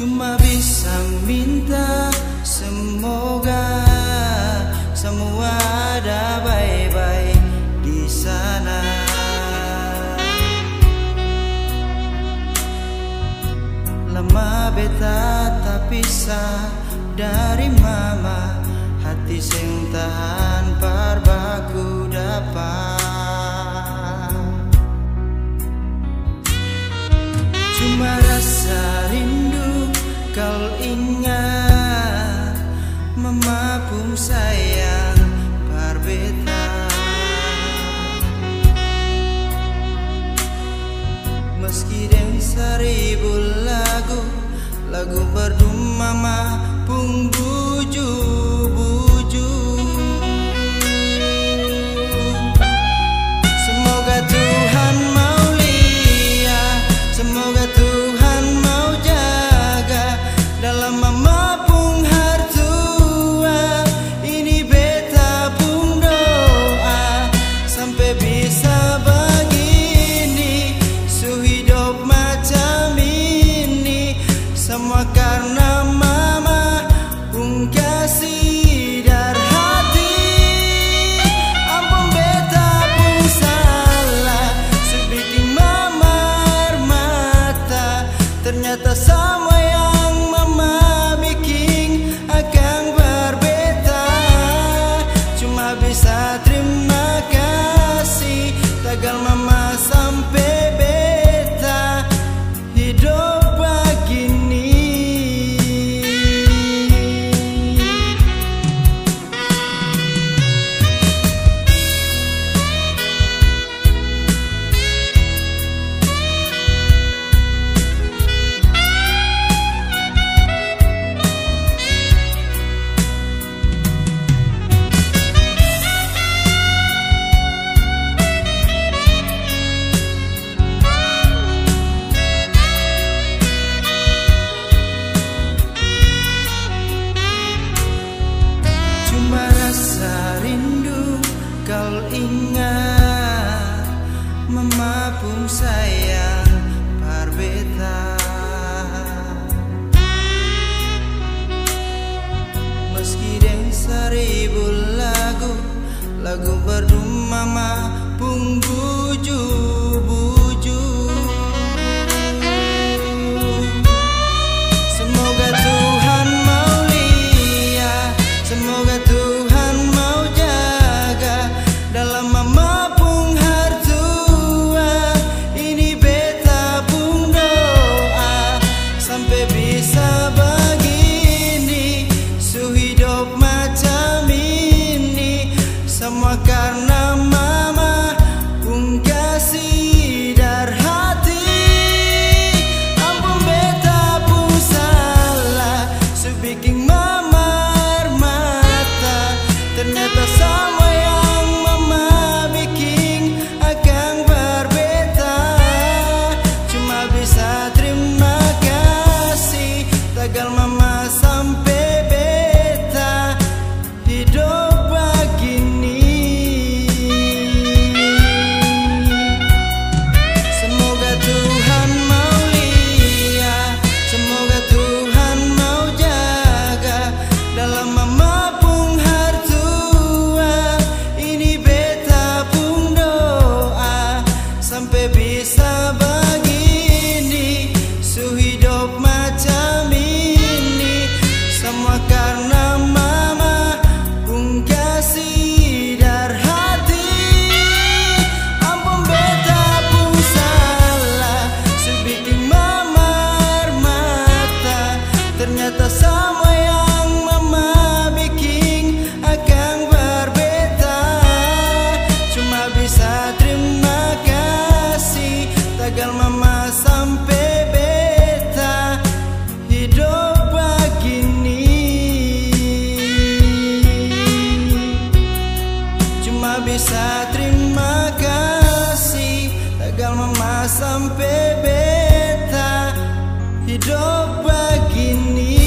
Cuma bisa minta semoga semua ada baik-baik di sana. Lama beta tak pisah dari mama, hati sing tahan parbaku dapat. Cuma rasa rindu kau ingat, mama pun sayang berbeda. Meski dengan 1000 lagu merdu mama pun buju-buju. Semoga Tuhan mau lihat, semoga Tuhan mau jaga dalam mama pun hartua. Ini beta pun doa sampai bisa begini, sehidup macam ini. Semua karena mama pun kasih dar hati. Ampun beta pun salah, sebikin mama air mata. Ternyata semua yang mama bikin akan berbeda. Cuma bisa terima kasih, tagal mama sampai beta hidup begini. Rasa rindu kau ingat, mama pun sayang berbeda. Meski dengan 1000 lagu merdu mama pun buju-buju. Semoga Tuhan mau lihat, semoga Tuhan mau jaga dalam mama pun hartua. Ini beta pun doa sampai bisa begini, sehidup macam ini. Semua karena mama pun kasih dar hati. Ampun beta pun salah, sebikin mama air mata. Ternyata semua yang mama bikin akan berbeda. Cuma bisa terima kasih, tagal mama sampai beta hidup begini. Semoga Tuhan mau lihat, semoga Tuhan mau jaga dalam mama pun hartua. Ini beta pun doa sampai bisa begini, sehidup macam ini. Semua karena mama pun kasih dar hati. Ampun beta pun salah, sebikin mama air mata. Ternyata semua yang mama bikin akan berbeda. Cuma bisa terima kasih, tagal mama sampai beta hidup begini. Cuma bisa terima kasih, tagal mama sampai beta hidup begini.